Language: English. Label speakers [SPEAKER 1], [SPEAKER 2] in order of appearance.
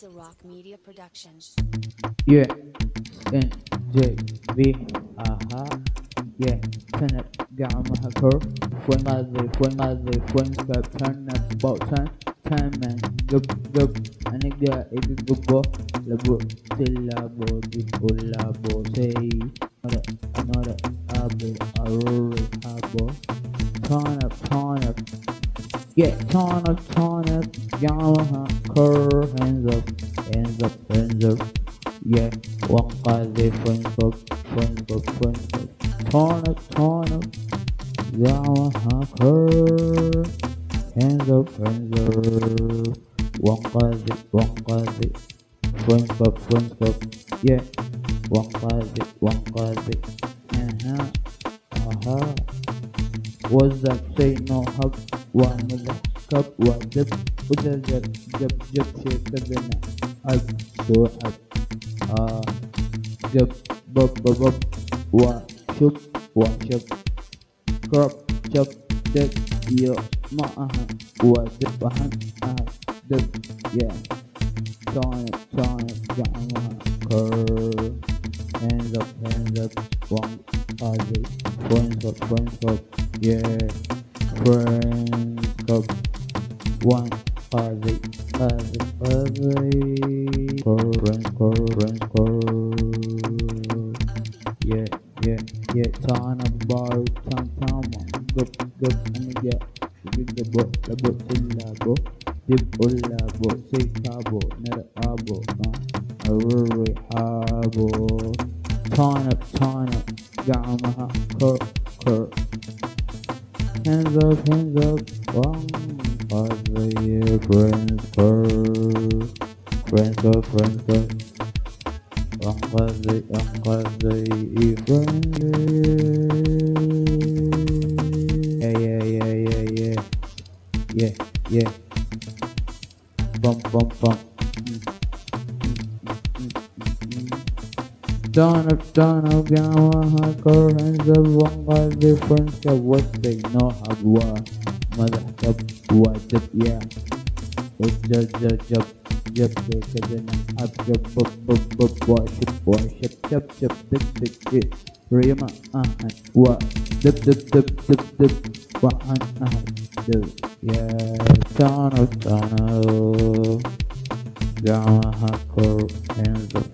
[SPEAKER 1] It's a rock media production.
[SPEAKER 2] Yeah, NJB, aha, yeah, turn up, got my hacker, fuen step, turn up, about time man, gup, a nigga, gubo, labo, syllabo, labo, say, another, abe, arore, habo, turn up, yeah, turn up, Yamaha, car, hands up, yeah, one guy they friends up, turn up, Yamaha, car, hands up, one guy they, friends up, yeah, one guy they, uh-huh, what's up, say no hub, one with the cup, one dip, with the jab, shake the dinner, up, so up, jab, bub, one shop, crop, chop, dip, yo, one dip, dip, yeah, turn up, curve, hands up, one, friends up, yeah, friends up, one, friends, yeah, turn up, bar, turn, gup, and yeah, the boat, syllabo, dip, ullabo, say, cabo, nera, abo, aruri, habo, turn up, gamaha, cur, hands up, one, yeah, friends up, yeah, bump, turn up, Yamaha, car, hands up, one guy, difference, what they know how, mother, what, yeah, jump, take it up, jump, worship, chop, tick, Rima, what, dip, yeah, turn up, Yamaha, car, hands up.